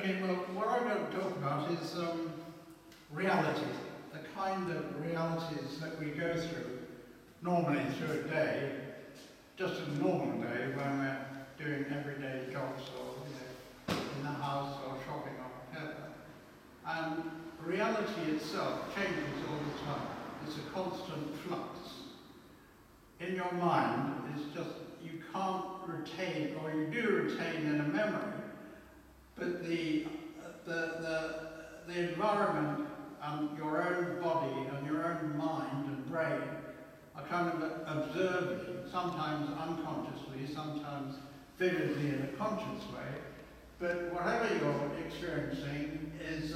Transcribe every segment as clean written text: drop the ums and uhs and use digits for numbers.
Okay, well, what I'm going to talk about is reality, the kind of realities that we go through normally through a day, just a normal day when we're doing everyday jobs or in the house or shopping or whatever. And reality itself changes all the time. It's a constant flux. In your mind, it's just, you can't retain, or you do retain in a memory, but the environment and your own body and your own mind and brain are kind of observing, sometimes unconsciously, sometimes vividly in a conscious way, but whatever you're experiencing is,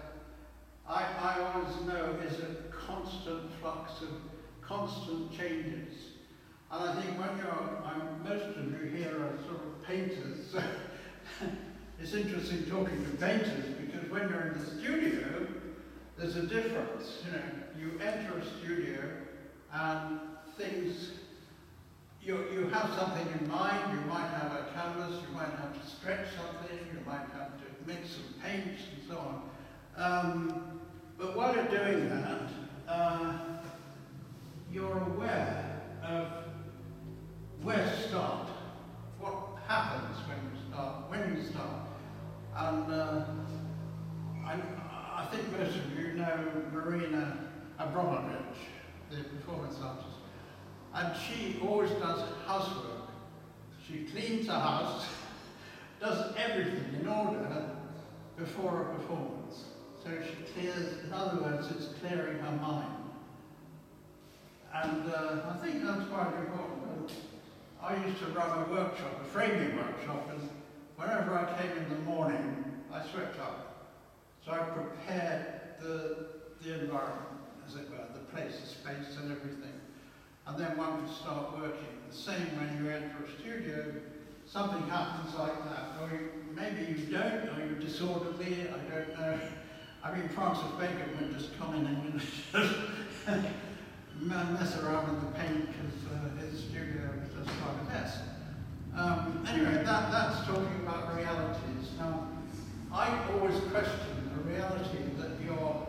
I always know, is a constant flux of constant changes. And I think when most of you here are sort of painters, it's interesting talking to painters because when you're in the studio, there's a difference. You enter a studio and things, you have something in mind, you might have a canvas, you might have to stretch something, you might have to mix some paints and so on. But while you're doing that, you're aware of where to start, what happens when you start. And I think most of you know Marina Abramovich, the performance artist, and she always does housework. She cleans the house, does everything in order before a performance. So she clears, in other words, it's clearing her mind. And I think that's quite important. I used to run a workshop, a framing workshop, and whenever I came in the morning, I swept up. So I prepared the environment, as it were, the place, the space and everything. And then one could start working. The same when you enter a studio, something happens like that. Or maybe you don't, or you're disorderly, I don't know. I mean, Francis Bacon would just come in and just mess around with the paint because his studio was just quite a mess. Anyway, that's talking about realities. Now, I always question the reality that you're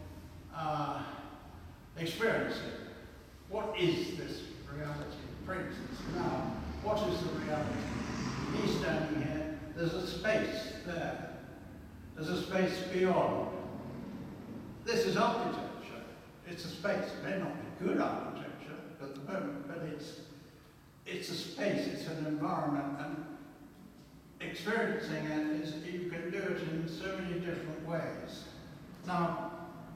experiencing. What is this reality? For instance, now, what is the reality? He's standing here, there's a space there. There's a space beyond. This is architecture. It's a space. It may not be good architecture at the moment, but it's a space, it's an environment, and experiencing it is, you can do it in so many different ways. Now,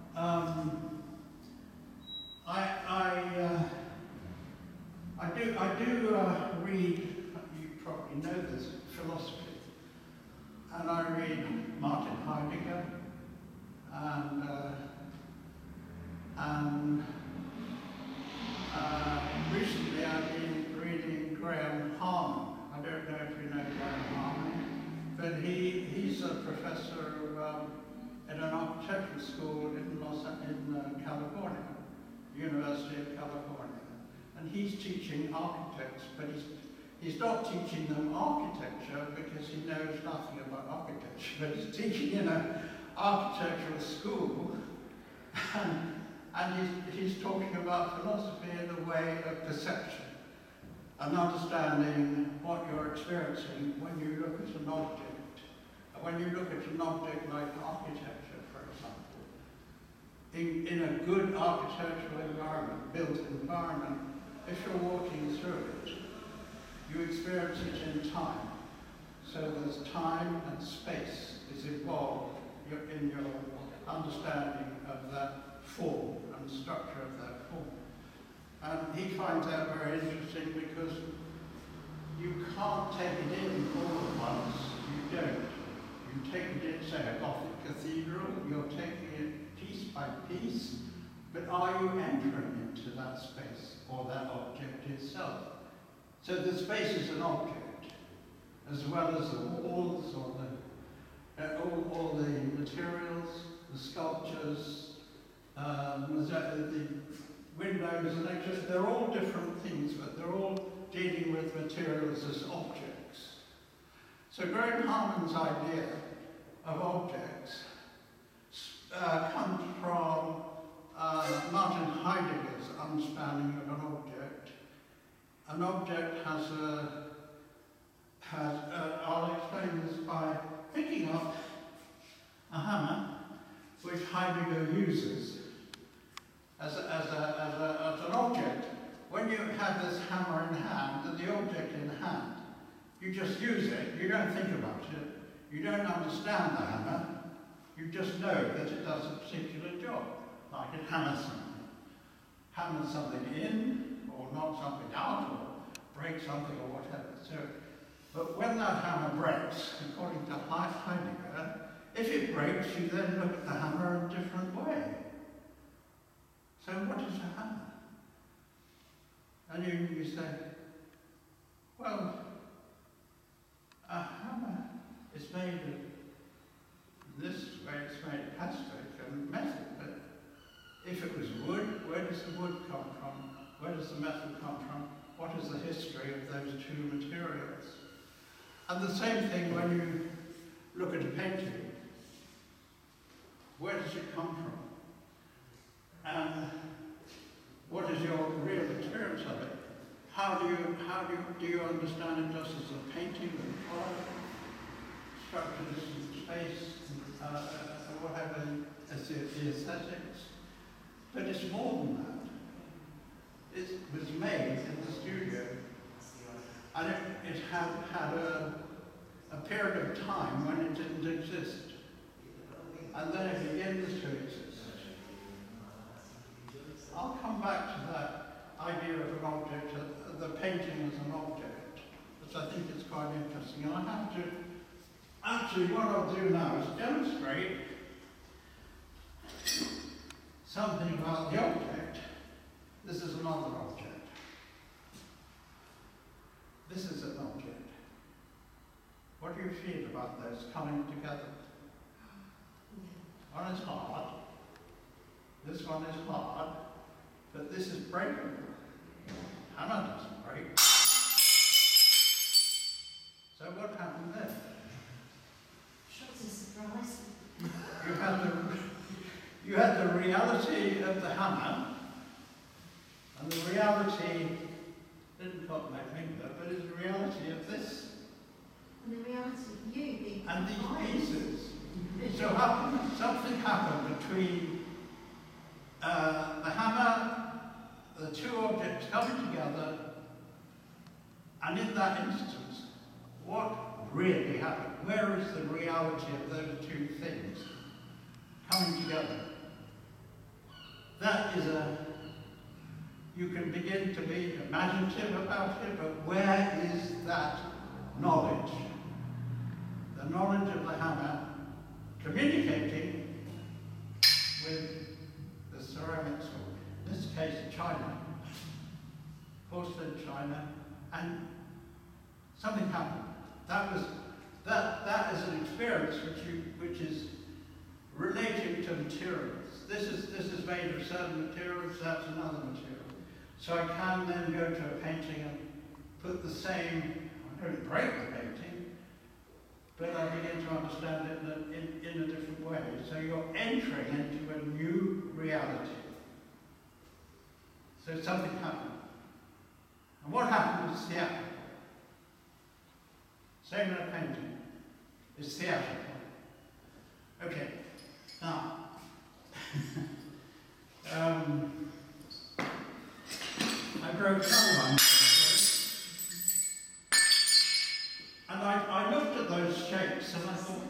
I do read, you probably know this, philosophy, and I read Martin Heidegger, and recently I've been reading Graham Harman. I don't know if you know Graham Harman, but he's a professor at an architectural school in California, University of California. And he's teaching architects, but he's not teaching them architecture because he knows nothing about architecture, but he's teaching in an architectural school. And he's talking about philosophy in a way of perception and understanding what you're experiencing when you look at an object. When you look at an object like architecture, for example, in a good architectural environment, built environment, if you're walking through it, you experience it in time. So there's time and space is involved in your understanding of that form and structure of that form. And he finds that very interesting because you can't take it in all at once. You don't. You take it in, say, a Gothic cathedral, you're taking it piece by piece, but are you entering into that space or that object itself? So the space is an object, as well as the walls or all the materials, the sculptures, the windows and extras, they're all different things, but they're all dealing with materials as objects. So Graham Harman's idea of objects comes from Martin Heidegger's understanding of an object. An object I'll explain this by picking up a hammer, which Heidegger uses as an object. When you have this hammer in hand, and the object in hand, you just use it, you don't think about it, you don't understand the hammer, you just know that it does a particular job, like it hammers something. Hammers something in, or knocks something out, or breaks something, or whatever. So, but when that hammer breaks, according to Heidegger, if it breaks, you then look at the hammer in a different way. So what is a hammer? And you say, well, a hammer is made of this way, it's made of plastic and metal, but if it was wood, where does the wood come from? Where does the metal come from? What is the history of those two materials? And the same thing when you look at a painting. Where does it come from? And what is your real experience of it? How do you understand it just as a painting with color, structures and space, whatever, as the aesthetics? But it's more than that. It was made in the studio, and it had a period of time when it didn't exist, and then it begins to exist. I'll come back to that idea of an object, the painting as an object, which I think is quite interesting. And I have to, actually what I'll do now is demonstrate something about the object. This is another object. This is an object. What do you feel about those coming together? One is hard. This one is hard. But this is breakable. Hammer doesn't break. So what happened there? Shocked and surprised. You had the reality of the hammer, and the reality didn't cut my finger, but it's the reality of this. And the reality of you being and these pieces. So something happened between the hammer, the two objects coming together, and in that instance, what really happened? Where is the reality of those two things coming together? That is you can begin to be imaginative about it, but where is that knowledge? The knowledge of the hammer communicating with the ceramics, or in this case china, porcelain china, and something happened. That is an experience which is relating to materials. This is made of certain materials, that's another material. So I can then go to a painting and put the same, I don't break the painting, but I begin to understand it in a different way. So you're entering into a new reality. So something happened. And what happened is theatrical. Same in a painting. It's theatrical. Okay. Now, I broke another one. And I looked at those shapes and I thought,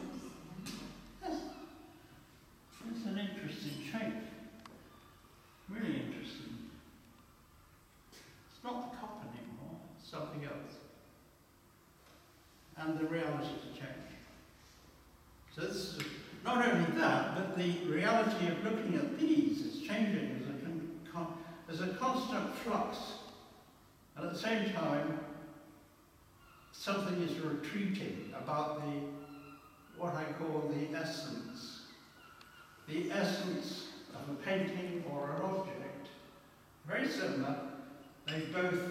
that's an interesting shape. Really interesting. It's not the cup anymore, it's something else. And the reality has changed. So this is not only that, but the reality of looking at these is changing as a constant flux. And at the same time, something is retreating about what I call the essence. The essence of a painting or an object, very similar, they both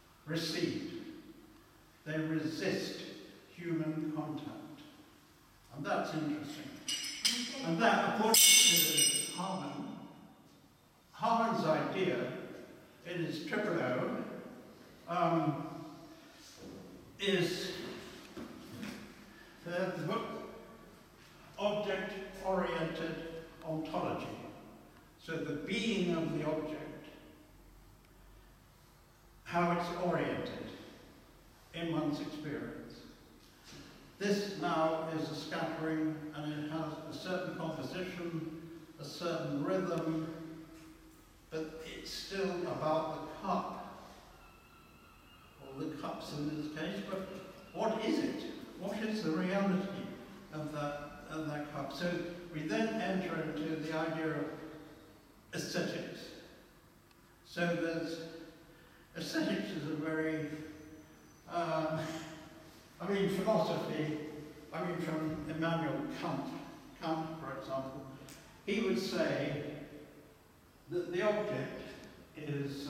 recede. They resist human contact. And that's interesting. And that, according to Harman's idea, it is triple O, is the book object-oriented ontology. So the being of the object, how it's oriented in one's experience. This now is a scattering, and it has a certain composition, a certain rhythm, but it's still about the cup, or the cups in this case, but what is it? What is the reality of that cup? So we then enter into the idea of aesthetics. So aesthetics is a very, philosophy, from Immanuel Kant, for example, he would say that the object is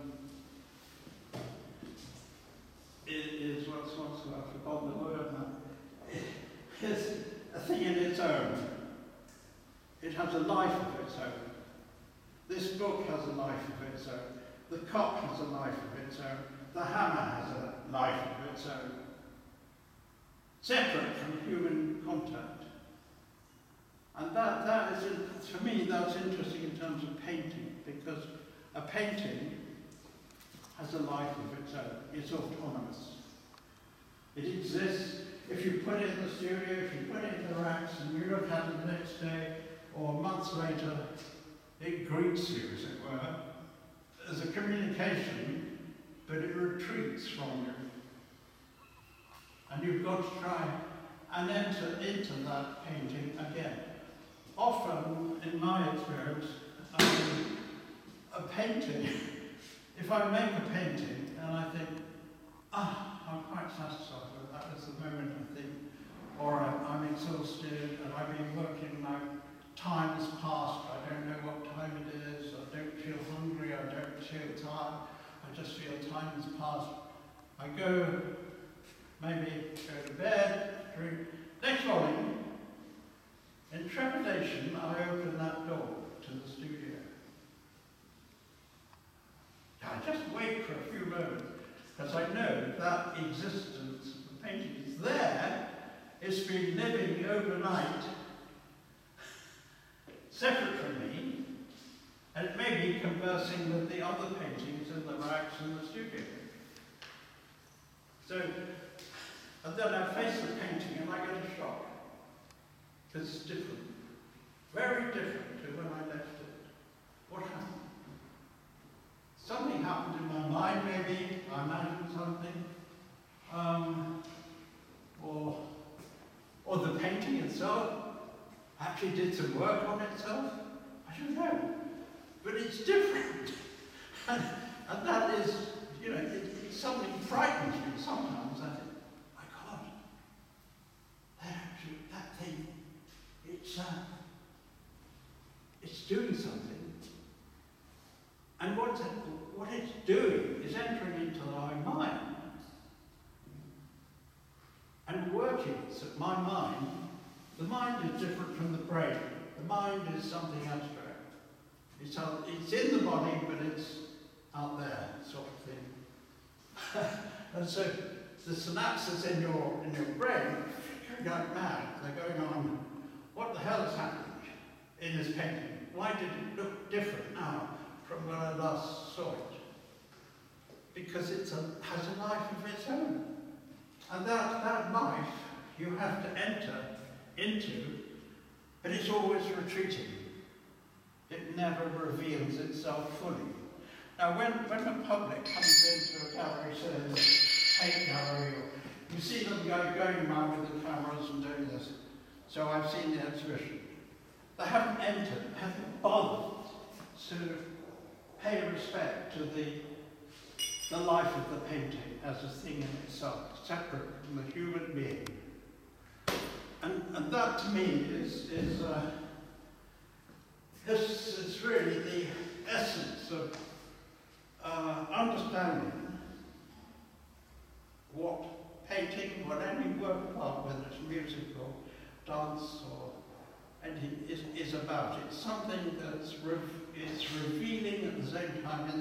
I've forgotten the word now, is a thing in its own. It has a life of its own. This book has a life of its own. The cup has a life of its own. The hammer has a life of its own. Separate from human contact. And that is, for me, that's interesting in terms of painting, because a painting has a life of its own. It's autonomous. It exists. If you put it in the studio, if you put it in the racks, and you look at it the next day, or months later, it greets you, as it were, as a communication, but it retreats from you. And you've got to try and enter into that painting again. Often, in my experience, a painting, if I make a painting and I think, I'm quite satisfied with that, that's the moment I think, or I'm exhausted and I've been working, my time has passed, I don't know what time it is, I don't feel hungry, I don't feel tired, I just feel time has passed. I maybe go to bed, drink. Next morning, in trepidation, I open that door to the studio. I just wait for a few moments, because I know that existence of the painting is there. It's been living overnight, separate from me, and it may be conversing with the other paintings in the racks in the studio. So, and then I face the painting and I get a shock. Because it's different. Very different to when I left it. What happened? Something happened in my mind, maybe. I imagined something. Or the painting itself actually did some work on itself. I don't know. But it's different. and that is, it's something frightens me sometimes. I think, my God, that thing, it's doing something. And what it's doing is entering into my mind and working. So my mind, the mind is different from the brain. The mind is something abstract. It's in the body, but it's out there, sort of thing. And so the synapses in your brain are going mad. They're going on, what the hell has happened in this painting? Why did it look different now from when I last saw it? Because it has a life of its own. And that life you have to enter into, but it's always retreating. It never reveals itself fully. Now, when the public comes into a gallery, say a paint gallery, or you see them going around with the cameras and doing this. So I've seen the exhibition. They haven't entered, haven't bothered to pay respect to the life of the painting as a thing in itself, separate from the human being. And that to me is this is really the essence of understanding what painting, what any work of art, whether it's music or dance or anything is about. It's something that's it's revealing at the same time.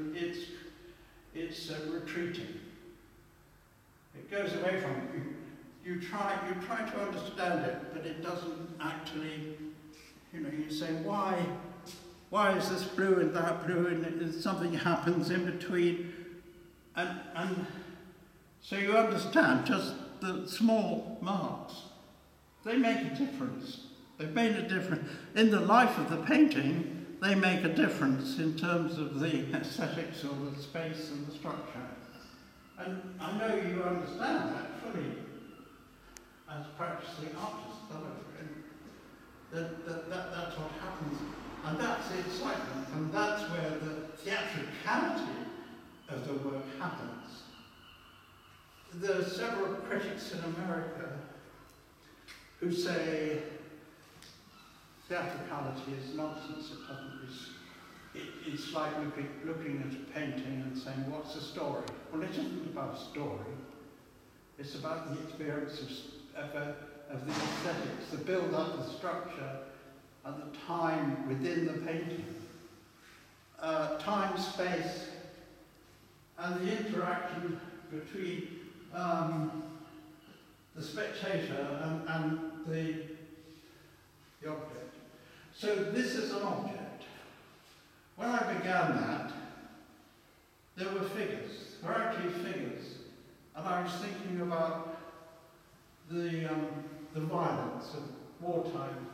It's retreating. It goes away from you. You try to understand it, but it doesn't actually. You say, why is this blue and that blue, and something happens in between, and so you understand just the small marks. They make a difference. They've made a difference. In the life of the painting, they make a difference in terms of the aesthetics or the space and the structure. And I know you understand that fully as practicing artists, that's what happens. And that's the excitement, and that's where the theatricality of the work happens. There are several critics in America who say theatricality is nonsense. It doesn't. It's like looking at a painting and saying, "What's the story?" Well, it isn't about a story. It's about the experience of the aesthetics, the build-up, the structure, and the time within the painting. Time, space, and the interaction between the spectator and the object. So this is an object. When I began that, there were figures. There were actually figures. And I was thinking about the violence of wartime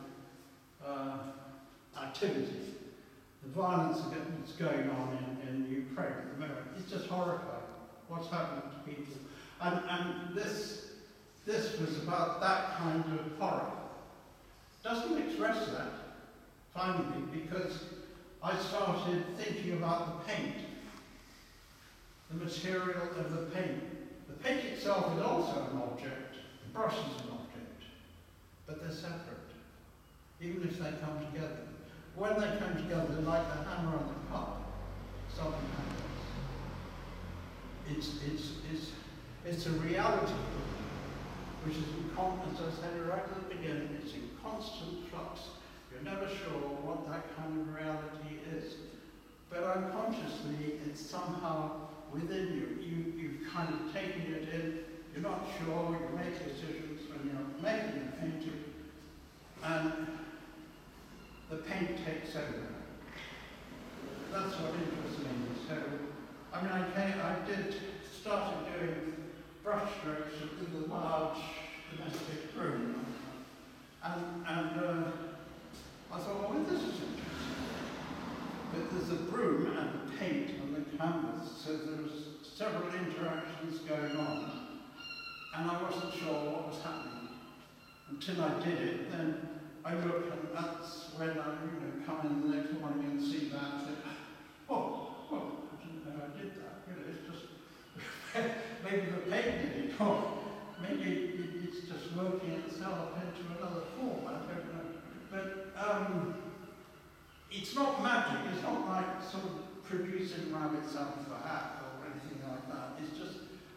activity. The violence that's going on in Ukraine at the moment. It's just horrifying what's happening to people. And this was about that kind of horror. Doesn't express that, finally, because I started thinking about the paint, the material of the paint. The paint itself is also an object, the brush is an object, but they're separate, even if they come together. When they come together, they're like the hammer and the cup, something happens. It's a reality which is as I said right at the beginning, it's in constant flux. You're never sure what that kind of reality is. But unconsciously, it's somehow within you. You've kind of taken it in, you're not sure, you make decisions when you're making a painting, and the paint takes over. That's what interests me. So, I mean, I started doing brush strokes with a large domestic broom. And I thought, well, this is interesting. But there's a broom and a paint on the canvas, so there was several interactions going on. And I wasn't sure what was happening. Until I did it, then I looked, and that's when I come in the next morning and see that and say, oh, I didn't know I did that. It's just, maybe the paint did it, or maybe it's just working itself into another form, I don't know. But it's not magic, it's not like sort of producing rabbits out of a hat or anything like that. It's just,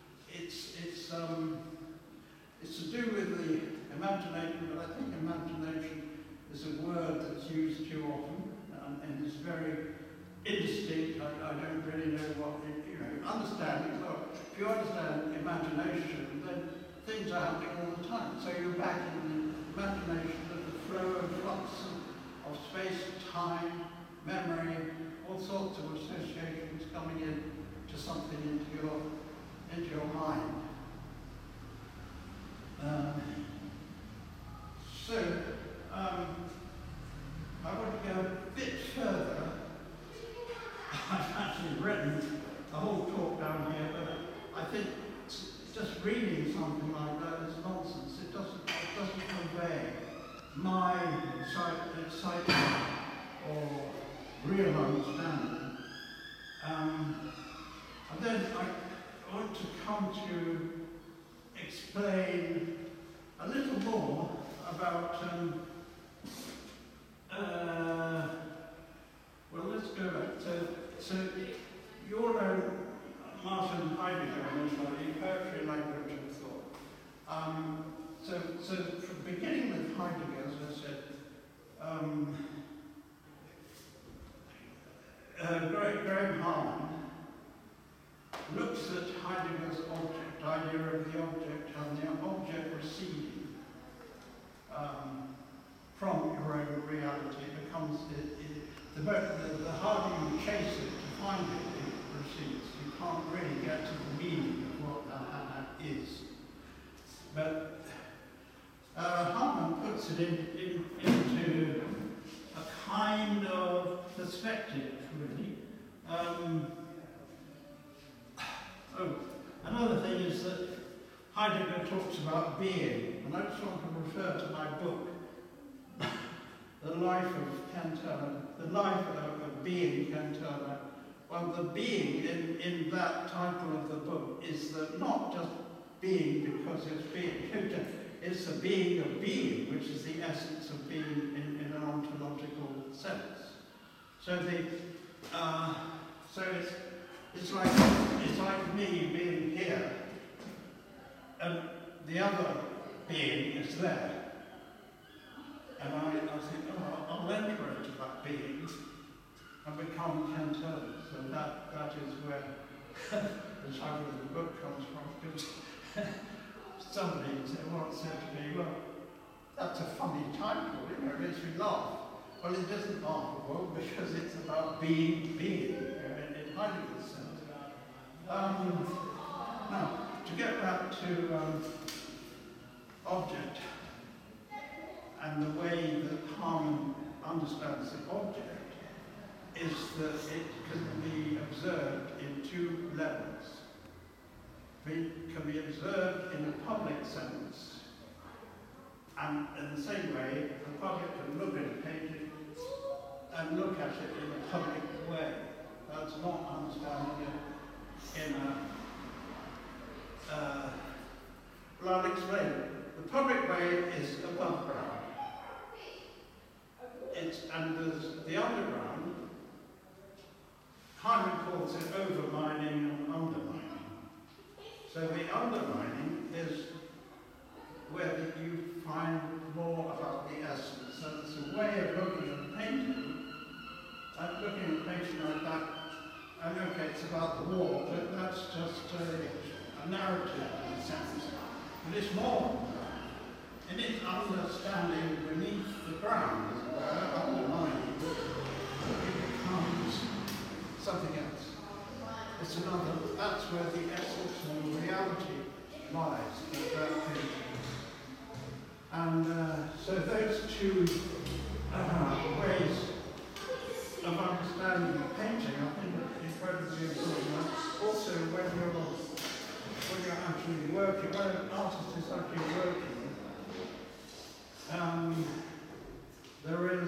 it's to do with the imagination, but I think imagination is a word that's used too often, and it's very indistinct. I don't really know what it, understanding. So if you understand imagination, then things are happening all the time. So you're back in the imagination of the flow and flux of space, time, memory, all sorts of associations coming in to something into your mind. I want to go a bit further. I've actually written a whole talk down here, but I think just reading something like that is nonsense. It doesn't convey my excitement or real understanding. And then I want to come to explain a little more about well, let's go back. So you all know Martin Heidegger initially, poetry, language and thought. So from beginning with Heidegger, as I said, Graham Harman looks at Heidegger's object, idea of the object, and the object receding from your own reality. It becomes, the harder you chase it to find it, it recedes. You can't really get to the meaning of what that is. But Harman puts it into a kind of perspective, really. Another thing is that Heidegger talks about being, and I just want to refer to my book, The Life of Ken Turner, The Life of Being Ken Turner. Well, the being in that title of the book is that not just being because it's being, it's the being of being, which is the essence of being in an ontological sense. So it's like me being here, and the other being is there. And I think, I'll enter into that being and become Ken Turner. So that is where the title of the book comes from. Because somebody once said to me, well, that's a funny title, it makes me laugh. Well, it isn't laughable because it's about being in Heidegger's sense. Now, to get back to object and the way that Harman understands the object is that it can be observed in two levels. It can be observed in a public sense, and in the same way, the public can look at a painting and look at it in a public way. That's not understanding it in a... well, I'll explain. The public way is above ground. And there's the underground. Hyman calls it overmining and undermining. So the undermining is where you find more about the essence. So it's a way of looking at a painting, looking at a painting like that. And okay, it's about the war, but that's just a narrative in a sense. But it's more than that. And it's understanding beneath the ground, as it were, undermining, it becomes something else. It's another, that's where the essence and the reality lies, that painting. And so those two ways of understanding the painting, I think, are incredibly important. Also, when you're actually working, when an artist is actually working, there is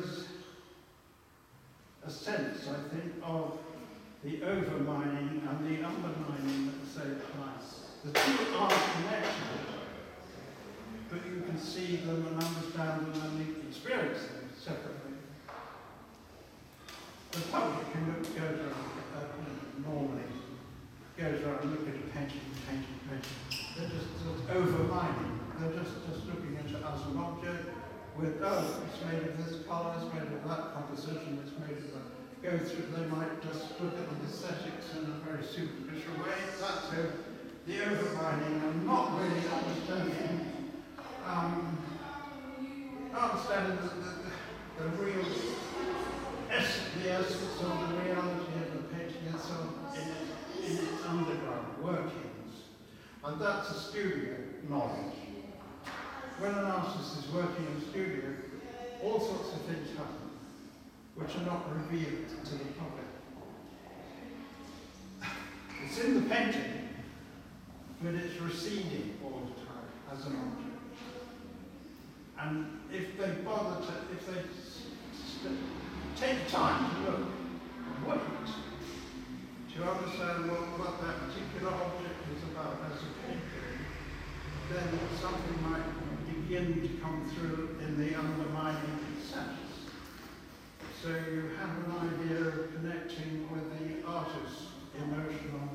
a sense, I think, of the overmining and the undermining at the same time. The two are connected, but you can see them and understand them and experience them separately. The public can goes around, normally goes around and look at a painting. They're just overmining. They're just looking at it as an object with, it's made of this colour, it's made of that composition, it's made of that. Go through, they might just look at the aesthetics in a very superficial way. That's the overmining and not really understanding the real essence, the essence of the reality of the painting itself in its underground workings. And that's a studio knowledge. When an artist is working in a studio, all sorts of things happen, which are not revealed to the public. It's in the painting, but it's receding all the time as an object. And if they take time to look, wait, to understand what that particular object is about as a painting, then something might begin to come through in the undermining sense. So you have an idea of connecting with the artist's emotional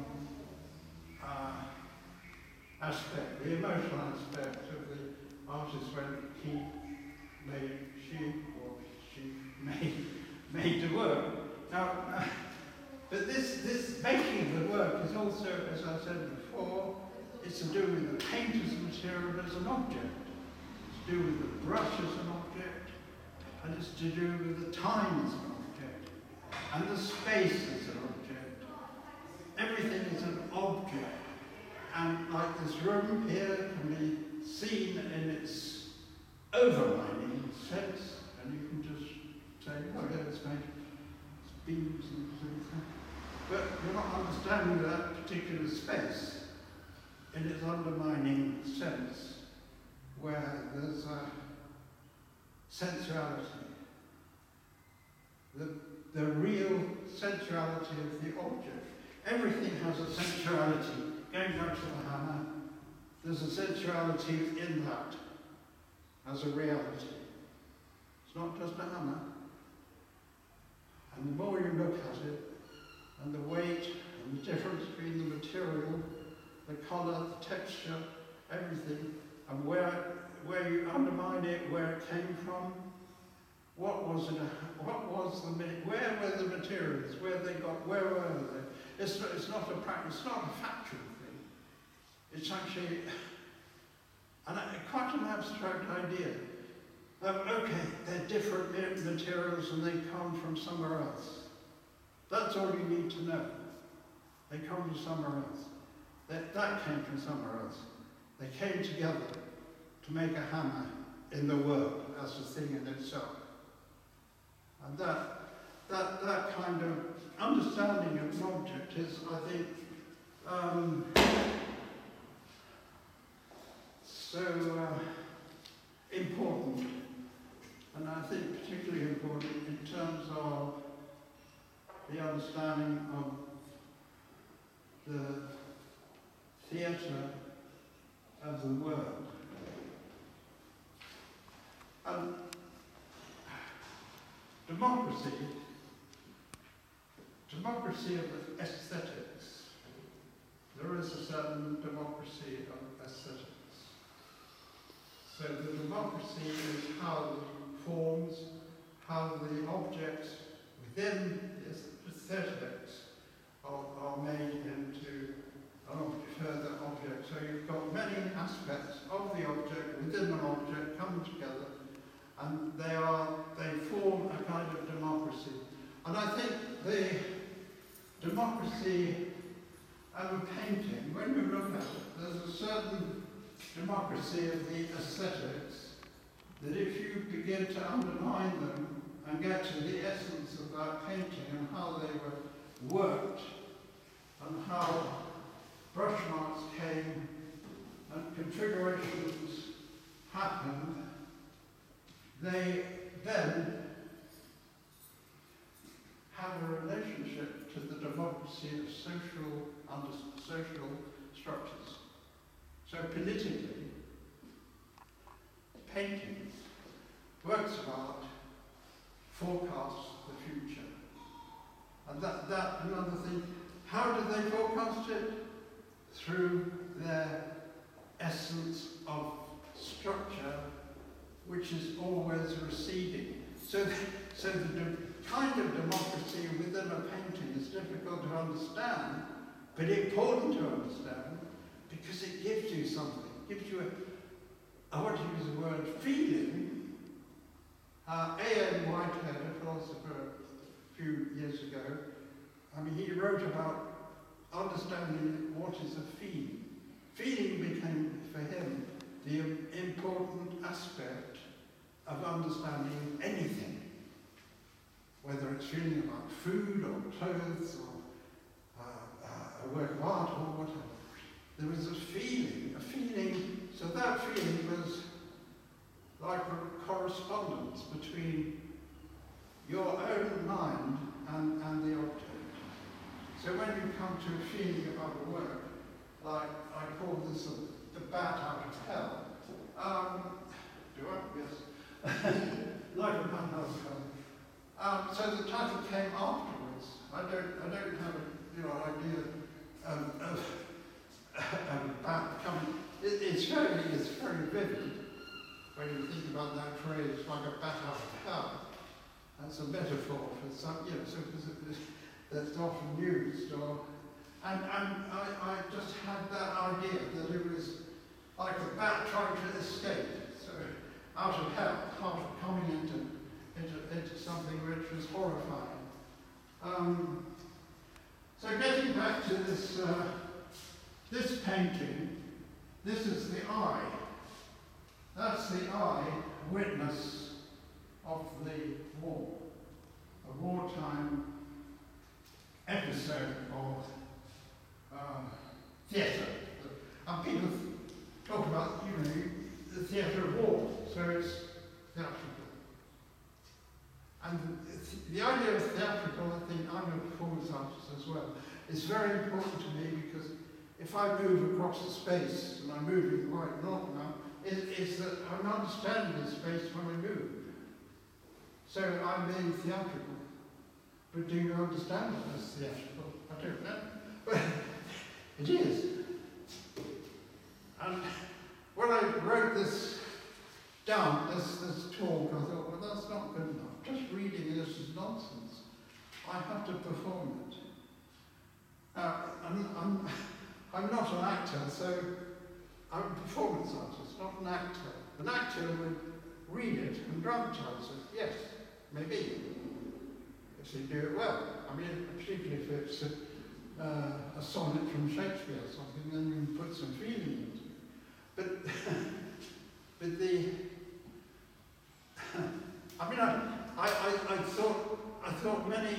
aspect, the emotional aspect of the artist when he made the work. Now, but this making of the work is also, as I said before, it's to do with the painter's material as an object. It's to do with the brush as an object, and it's to do with the time as an object, and the space as an object. Everything is an object, and like this room here can be seen in its overlining sense, and you can just say, oh yeah, it's made of beams and things. But you're not understanding that particular space in its undermining sense, where there's a sensuality, the real sensuality of the object. Everything has a sensuality. Going back to the hammer, there's a sensuality in that as a reality. It's not just a hammer. And the more you look at it, and the weight, and the difference between the material, the colour, the texture, everything, and where you undermine it, where it came from, where were the materials, where were they? It's not a factual thing. It's actually quite an abstract idea. Okay, they're different materials and they come from somewhere else. That's all you need to know. They come from somewhere else. That came from somewhere else. They came together to make a hammer in the world as a thing in itself. And that kind of understanding of an object is, I think, so important. And I think particularly important in terms of the understanding of the theatre of the world. And democracy of aesthetics. There is a certain democracy of aesthetics. So the democracy is how the forms, how the objects within the aesthetics are made into further object. So you've got many aspects of the object within an object coming together, and they form a kind of democracy. And I think the democracy of a painting, when you look at it, there's a certain democracy of the aesthetics that if you begin to undermine them and get to the essence of that painting and how they were worked and how brush marks came and configurations happened, they then have a relationship to the democracy of social structures. So politically, paintings, works of art, forecast the future. And that another thing, how do they forecast it? Through their essence of structure, which is always receding. So the kind of democracy within a painting is difficult to understand, but important to understand, because it gives you something. It gives you I want to use the word feeling. A.N. Whitehead, a philosopher a few years ago, he wrote about understanding what is a feeling. Feeling became, for him, the important aspect of understanding anything, whether it's feeling about food or clothes or a work of art or whatever. There was a feeling, so that feeling was like a correspondence between your own mind and the object. So when you come to a feeling about a work, like I call this the bat out of hell, do I? Yes. Like a bat out of hell. So the title came afterwards. I don't have an idea of a bat coming. It's very vivid when you think about about that phrase, like a bat out of hell. That's a metaphor for some, something that's often used. And I just had that idea that it was like a bat trying to escape, so out of hell, coming into something which was horrifying. So getting back to this painting, this is the eye. That's the eye, witness of the war, a wartime episode of theatre. And people talk about, the theatre of war, so it's theatrical. And the idea of theatrical, I think, I'm a performance artist as well, is very important to me because if I move across the space, and I'm moving quite a lot now, is that I'm understanding the space when I move. So I'm being theatrical. But do you understand it as theatrical? I don't know. But it is. And when I wrote this down, this talk, I thought, well, that's not good enough. Just reading this is nonsense. I have to perform it. I'm not an actor, so I'm a performance artist, not an actor. An actor would read it and dramatize it, yes, maybe, if they do it well. I mean, particularly if it's a sonnet from Shakespeare or something, then you can put some feeling into it. But I mean, I thought many,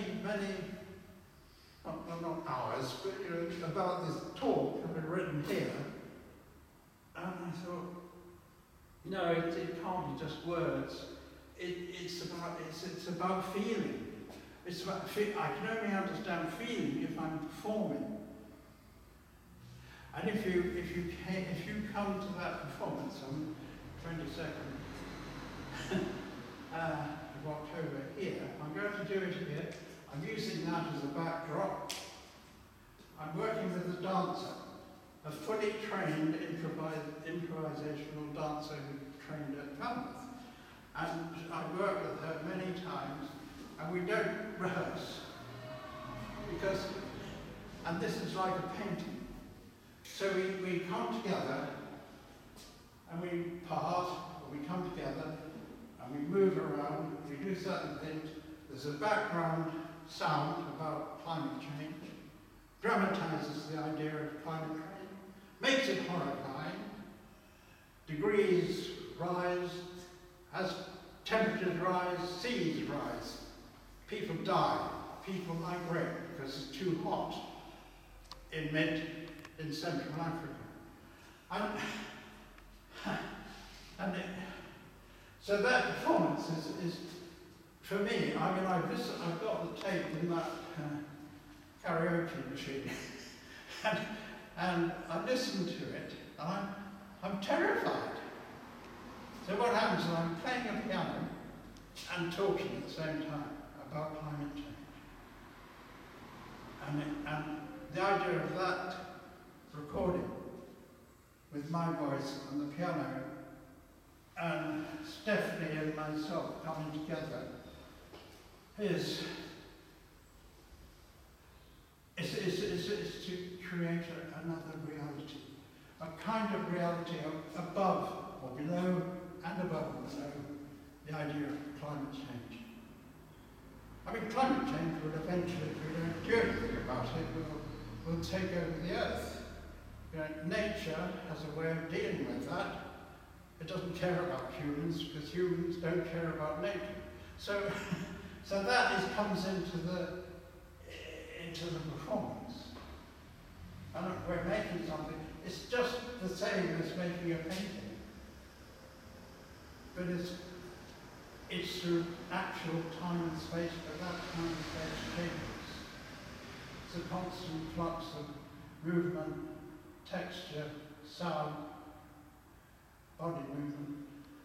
not hours, but about this talk that I've written here, and I thought, no, it can't be just words. It's about feeling. It's about I can only understand feeling if I'm performing. And if you come to that performance on 22nd of October here, I'm going to do it here. I'm using that as a backdrop. I'm working with a dancer, a fully trained improvisational dancer who trained at Penzance. And I work with her many times, and we don't rehearse. And this is like a painting. So we come together, and we part, or we come together, and we move around, we do certain things. There's a background sound about climate change, dramatizes the idea of climate change, makes it horrifying, degrees rise, as temperatures rise, seas rise, people die, people migrate because it's too hot in Central Africa. So that performance is for me, I mean, I've got the tape in that karaoke machine, and I listened to it, and I'm terrified. So what happens is I'm playing a piano and talking at the same time about climate change. And the idea of that recording with my voice on the piano and Stephanie and myself coming together is to create another reality, a kind of reality above or below and above and below the idea of climate change. I mean, climate change will eventually, if we don't do anything about it, will take over the earth. Nature has a way of dealing with that. It doesn't care about humans because humans don't care about nature. So that comes into the performance. And we're making something. It's just the same as making a painting, but it's through actual time and space, but that time and space changes. It's a constant flux of movement, texture, sound, body movement,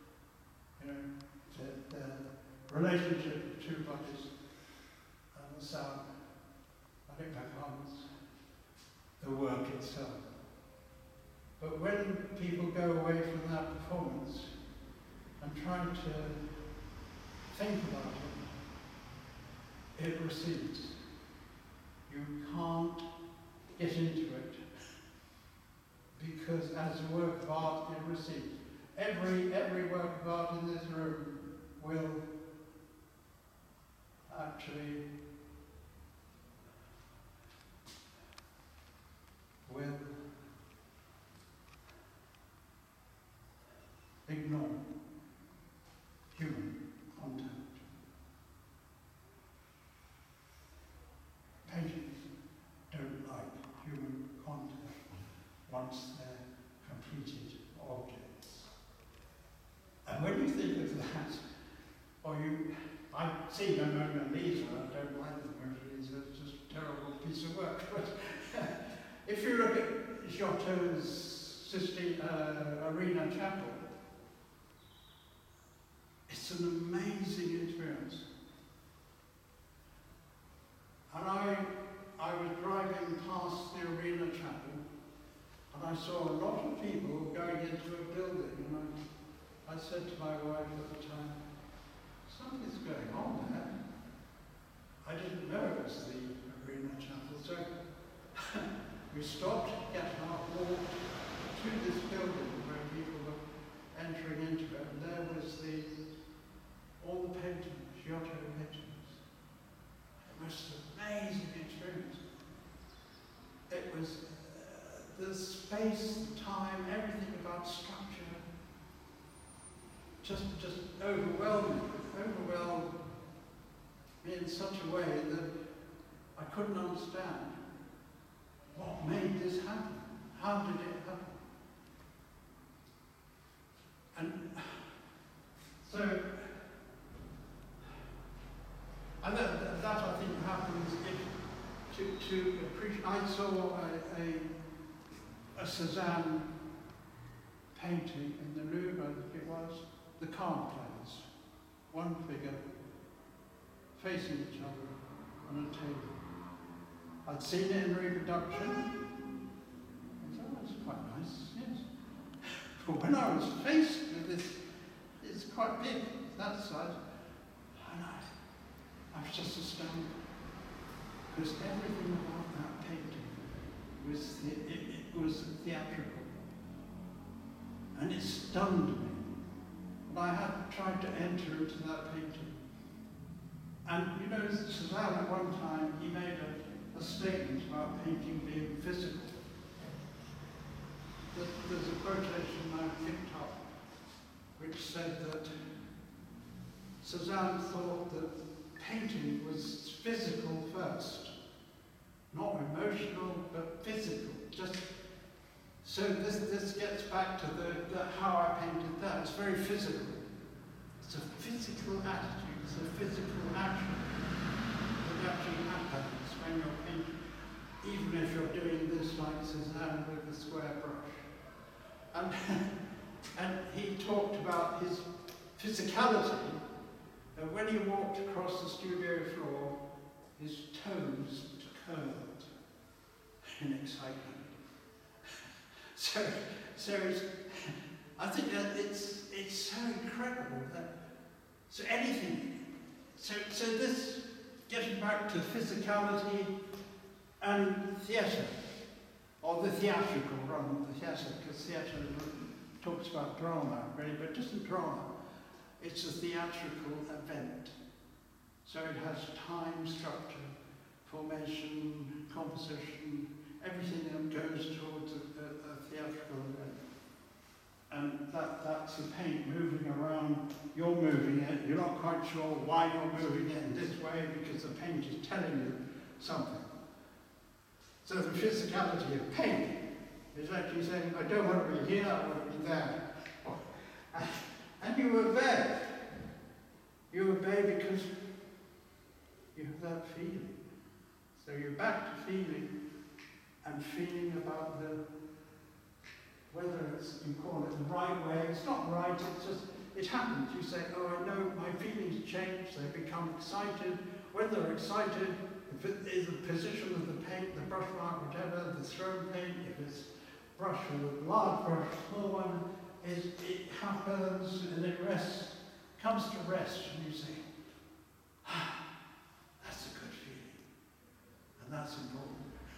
the relationship of two bodies and the sound, and it becomes the work itself. But when people go away from that performance and try try to think about it, it recedes. You can't get into it because as a work of art it recedes. Every work of art in this room will actually ignore human contact. Paintings don't like human contact once they're completed objects. And when you think of that, I've seen a Mona Lisa, I don't like the Mona Lisa, it's just a terrible piece of work. But if you look at Giotto's Sistine Arena Chapel, it's an amazing experience. And I was driving past the Arena Chapel, and I saw a lot of people going into a building, and I said to my wife at the time, something's going on there. I didn't know it was the Arena Chapel, so we stopped, got out, walked to this building where people were entering into it, and there was all the paintings, Giotto paintings. It was an amazing experience. It was the space, the time, everything about structure, just overwhelmed me in such a way that I couldn't understand what made this happen. How did it happen? And so, and that I think happens if to appreciate. I saw a Cezanne painting in the Louvre, I think it was, the card players, one figure facing each other on a table. I'd seen it in reproduction. I thought, oh, that's quite nice, yes. But when I was faced with this, it's quite big, that size, and I was just astounded. Because everything about that painting was it was theatrical. And it stunned me. And I had tried to enter into that painting. And you know, Cezanne at one time, he made a statement about painting being physical. There's a quotation I picked up which said that Cezanne thought that painting was physical first, not emotional, but physical. So this gets back to the how I painted that. It's very physical. It's a physical attitude. It's a physical action that actually happens when you're painting, even if you're doing this like Cezanne with a square brush. And he talked about his physicality. When he walked across the studio floor, his toes curled in excitement. So it's, I think that it's so incredible that so this, getting back to physicality and theatre, or the theatrical rather than the theatre, because theatre talks about drama, really, but it isn't drama. It's a theatrical event. So it has time, structure, formation, composition, everything that goes towards a theatrical event. And that's a paint moving around. You're moving it. You're not quite sure why you're moving it in this way because the paint is telling you something. So the physicality of paint is actually saying, I don't want to be here, I want to be there. And you obey. You obey because you have that feeling. So you're back to feeling, and feeling about whether it's, you call it the right way. It's not right, it's just, it happens. You say, oh, I know my feelings change, they become excited. When they're excited, if it is the position of the paint, the brush mark, whatever, the thrown paint, if it's brush or a large brush, small one, it happens and it rests comes to rest and you say, ah, that's a good feeling. And that's important.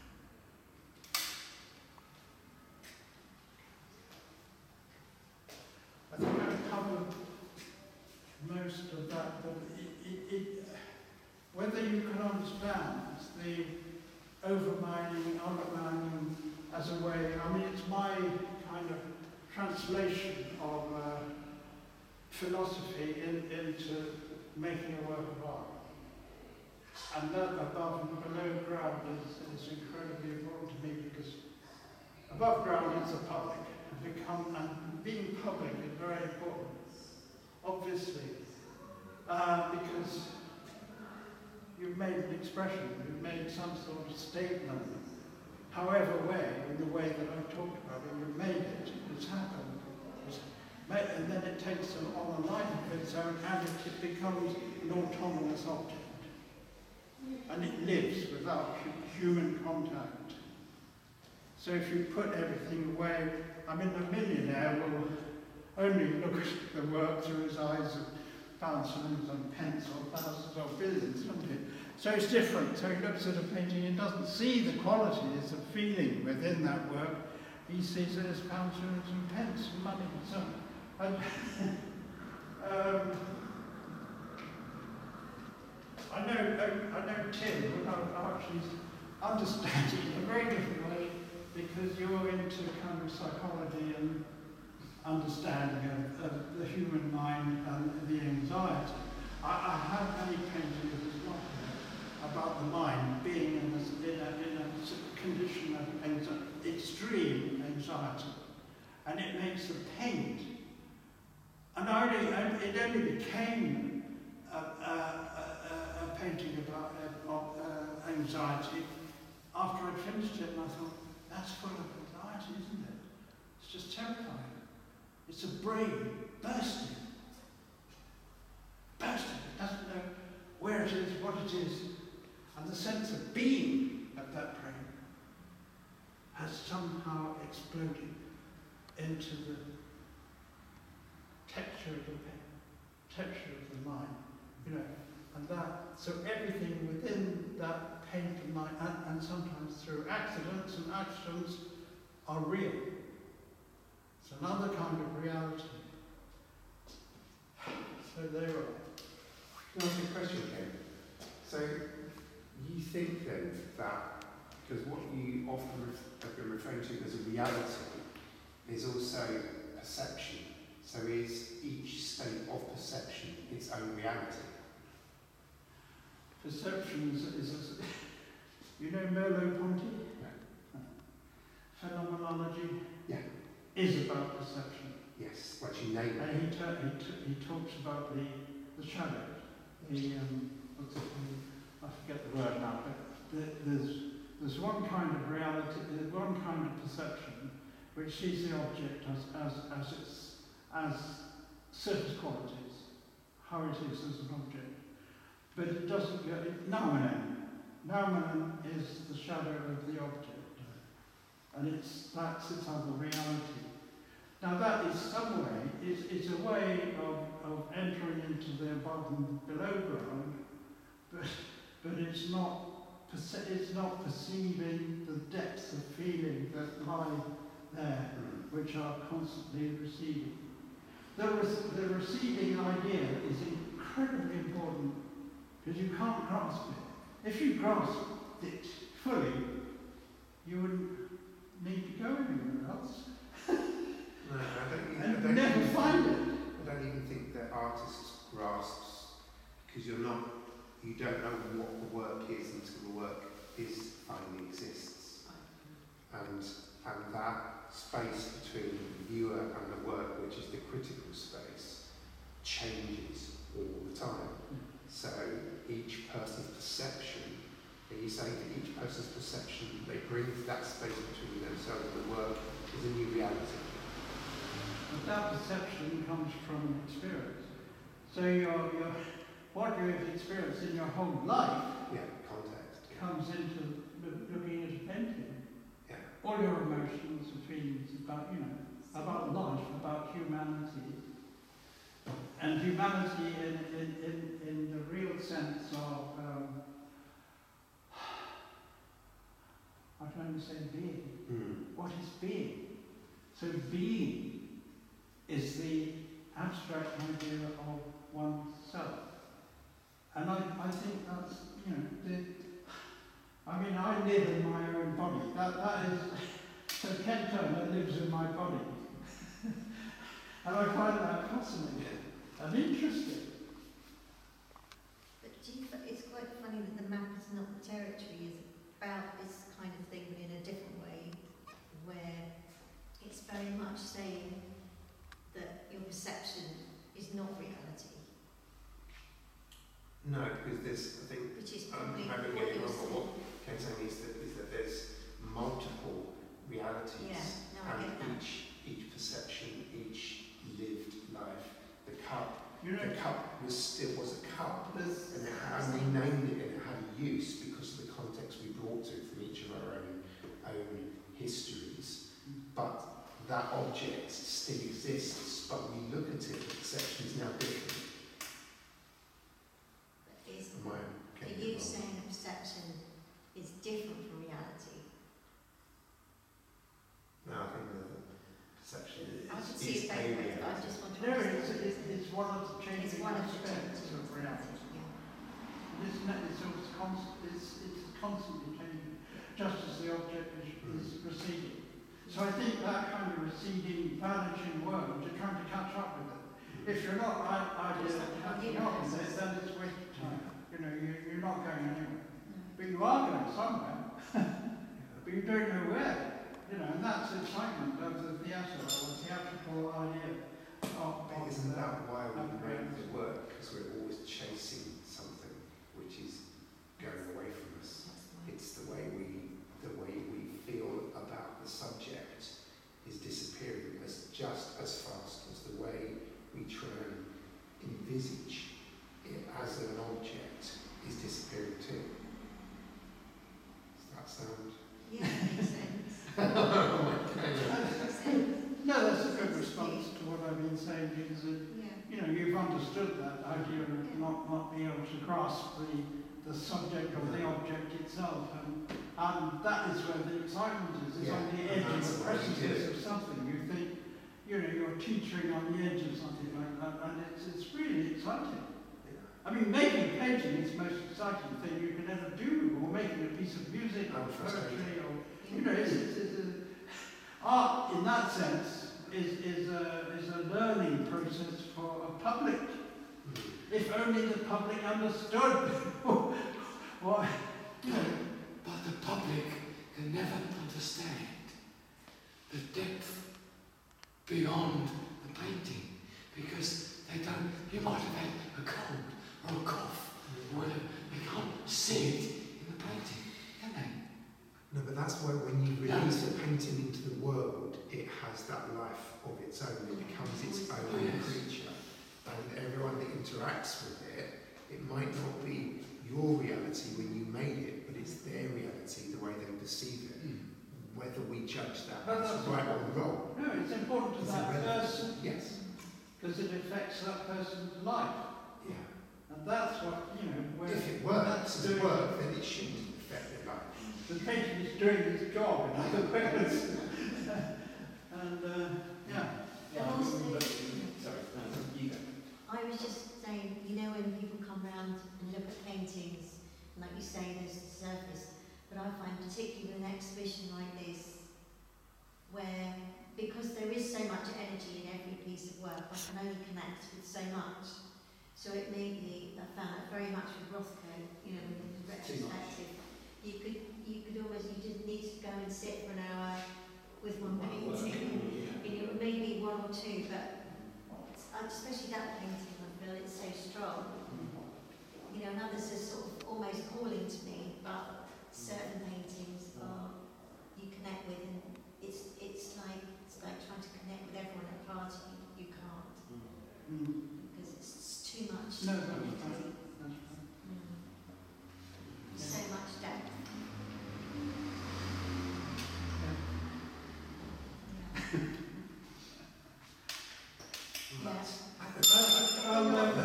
I think I've covered most of that, but whether you can understand the overmining, undermining as a way, I mean, it's my kind of translation of philosophy into making a work of art. And that above and below ground is incredibly important to me, because above ground is the public. And being public is very important, obviously, because you've made an expression, you've made some sort of statement, however way, in the way that I've talked about it, you've made it, it's happened. And then it takes on a life of its own, and it becomes an autonomous object. And it lives without human contact. So if you put everything away, I mean, a millionaire will only look at the work through his eyes of pounds and pence or thousands or billions, won't he? So it's different. So he looks at a painting and doesn't see the qualities of feeling within that work. He sees it as pounds and pence and money and so on. And, I know Tim, without actually understanding in a very different way, because you're into kind of psychology and understanding of the human mind and the anxiety. I have many paintings as well about the mind being in a condition of extreme anxiety, and it makes the paint. And it only became a painting about anxiety after I'd finished it, and I thought, that's full of anxiety, isn't it? It's just terrifying. It's a brain bursting. It doesn't know where it is, what it is, and the sense of being at that brain has somehow exploded into the texture of the pen, texture of the mind, and that, so everything within that paint of mind, and sometimes through accidents, and accidents are real. It's another kind of reality. So there you are. Can I ask you a question, Ken? So you think then that, because what you often have been referring to as a reality is also perception. So is each state of perception its own reality? Perception is you know Merleau-Ponty? No. Phenomenology Yeah. is about perception. Yes, what you name it. And he talks about the shadow. What's it called? I forget the word now, but there's one kind of reality, there's one kind of perception which sees the object as surface qualities, how it is as an object. But it doesn't get it. Noumenon is the shadow of the object. And that's its other reality. Now that is some way, it's a way of entering into the above and below ground, but it's not perceiving the depths of feeling that lie there, which are constantly receding. The receding idea is incredibly important, because you can't grasp it. If you grasped it fully, you wouldn't need to go anywhere else. No, I don't never find it. I don't even think that artists grasps, because you don't know what the work is until the work finally exists. And that space between the viewer and the work, which is the critical space, changes all the time. So each person's perception, and you say that each person's perception, they bring that space between themselves and the work is a new reality. But that perception comes from experience. So what you've experienced in your whole life Context. comes into looking at a painting. Yeah. All your emotions and feelings about life, about humanity. And humanity in the real sense of, I can only say being. What is being? So being is the abstract idea of oneself. And I think that's, you know, I live in my own body. That is, so Ken Turner lives in my body. And I find that fascinating and interesting. But it's quite funny that the map is not the territory, is about this kind of thing, but in a different way, where it's very much saying that your perception is not reality. No, because there's, I think, Which is I'm probably getting what you're wrong, but what saying. Ken's saying is that there's multiple realities, Yeah, no, I get and that. each perception, each lived life. The cup was a cup, and we named it and it had a use because of the context we brought to it from each of our own histories. But that object still exists, but we look at it, the perception is now different. Are you saying a perception is different from reality? No, I think the perception I could is see it a both ways, but I reality. just want to No, understand. it's one of the It's changing one of the aspects changes. of reality. Yeah. Isn't it? It's constantly changing, just as the object is receding. So I think that kind of receding, vanishing world, you're trying to catch up with it. If you're not catching up with it, then it's wasted time. You know, you're not going anywhere. But you are going somewhere. But you don't know where. You know, and that's the excitement of the theatre, or theatrical idea. Isn't that why we make the work? Because we're always chasing something which is going away from us. It's the way we feel about the subject is disappearing just as fast as the way we try and envisage it as an object is disappearing too. Does that sound? Yeah, that makes sense. No, that's a good response to what I've been saying, because you know, you've understood that idea of not being able to grasp the subject or the object itself, and that is where the excitement is. It's on the edge of the precipice of something. You think, you know, you're teetering on the edge of something like that, and it's really exciting. I mean, making a painting is the most exciting thing you can ever do, or making a piece of music or poetry, or you know, art in that sense is a learning process for a public. If only the public understood what, you know. But the public can never understand the depth beyond the painting, because they don't. You might have had a cold or a cough, or whatever. They can't see it in the painting, can they? No, but that's why when you release a painting into the world, it has that life of its own. It becomes its own creature. And everyone that interacts with it, it might not be your reality when you made it, but it's their reality, the way they perceive it. Whether we judge that as right or wrong. No, it's important to that person. Yes. Because it affects that person's life. Yeah. And that's what, you know, where if it works as work, then it shouldn't affect their life. The painting is doing its job, in other words. And, yeah. Sorry, you go. I was just saying, you know, when people come round and look at paintings, and like you say, there's the surface, but I find particularly with an exhibition like this, where, because there is so much energy in every piece of work, I can only connect with so much. So it made me, I found that very much with Rothko, you know, with the retrospective. You could almost, you didn't need to go and sit for an hour with one painting. You know, maybe one or two, but especially that painting, I feel it's so strong. You know, and others are sort of almost calling to me, but certain paintings you connect with, and it's like trying to connect with everyone at a party. You can't because it's too much. No, that's right. So much depth. Yeah.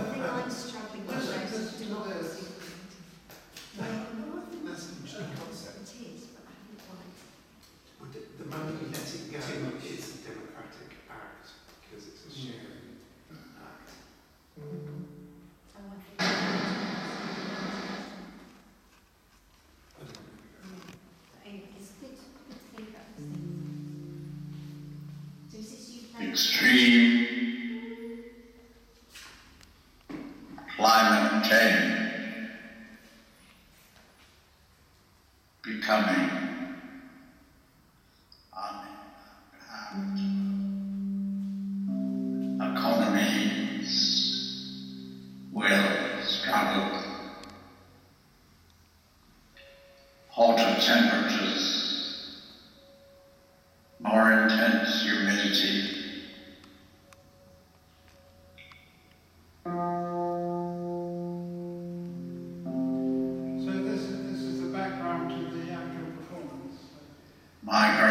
extreme climate change becoming uninhabitable. Economies will struggle. Hotter temperatures, more intense humidity, So this is the background to the actual performance. migration